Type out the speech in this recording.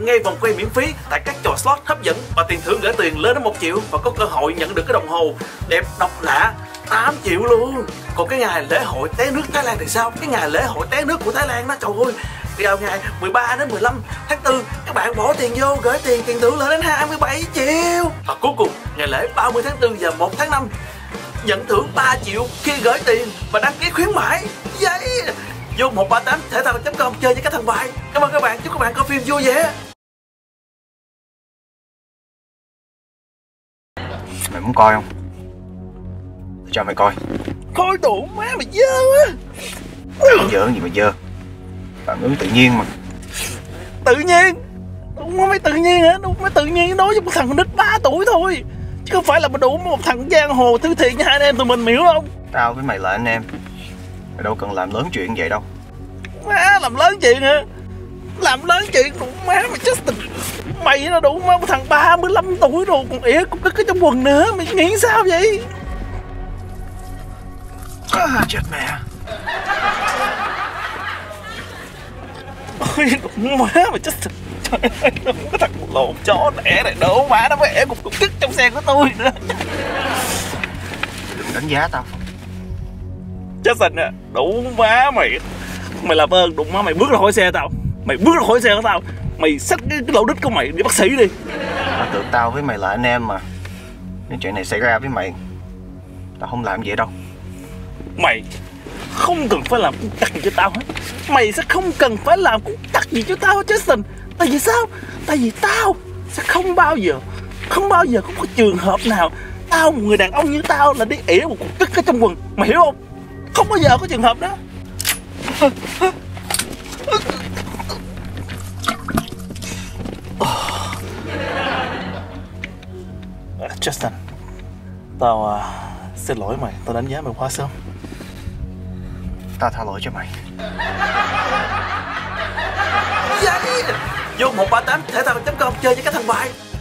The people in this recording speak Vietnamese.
ngay vòng quay miễn phí tại các trò slot hấp dẫn và tiền thưởng gửi tiền lên đến 1 triệu và có cơ hội nhận được cái đồng hồ đẹp độc lạ 8 triệu luôn. Còn cái ngày lễ hội té nước Thái Lan thì sao? Cái ngày lễ hội té nước của Thái Lan đó, trời ơi, vào ngày 13 đến 15 tháng 4 các bạn bỏ tiền vô gửi tiền thưởng lên đến 27 triệu. Và cuối cùng ngày lễ 30 tháng 4 và 1 tháng 5 nhận thưởng 3 triệu khi gửi tiền và đăng ký khuyến mãi. Giấy vô 138 thể thao.com chơi với các thằng bài. Cảm ơn các bạn, chúc các bạn coi phim vui vẻ. Mày muốn coi không? Tôi cho mày coi. Coi đủ má mày dơ quá. Dơ gì mà dơ, phản ứng tự nhiên mà. Tự nhiên? Đúng không, mày tự nhiên hả? Đúng, mày tự nhiên nói với một thằng nít 3 tuổi thôi, chứ không phải là đủ một thằng giang hồ thứ thiện như hai anh em tụi mình, hiểu không? Tao với mày là anh em, mày đâu cần làm lớn chuyện vậy đâu. Má, làm lớn chuyện hả? Làm lớn chuyện đủ má mày Justin. Mày nó đủ má một thằng 35 tuổi rồi còn ỉa cục đứt cái trong quần nữa, mày nghĩ sao vậy? Chết mẹ. Ôi đủ má mày Justin. Trời ơi, cái thằng lộn chó đẻ này đổ má nó mới ỉa cục đứt trong xe của tôi nữa. Đừng đánh giá tao. Justin à, đủ má mày. Mày làm ơn đụng má mày bước ra khỏi xe tao. Mày bước ra khỏi xe của tao. Mày xách cái lỗ đít của mày đi bác sĩ đi. Tao tưởng tao với mày là anh em mà. Nếu chuyện này xảy ra với mày, tao không làm vậy đâu. Mày không cần phải làm cú cắt gì cho tao hết. Mày sẽ không cần phải làm cú cắt gì cho tao hết Justin. Tại vì sao? Tại vì tao sẽ không bao giờ có một trường hợp nào tao, một người đàn ông như tao là đi ỉa một cục tức ở trong quần. Mày hiểu không? Không bao giờ có trường hợp đó. Justin, tao xin lỗi mày, tao đánh giá mày quá sớm. Tao tha lỗi cho mày. Vô 138 thể thao.com chơi với các thằng bài.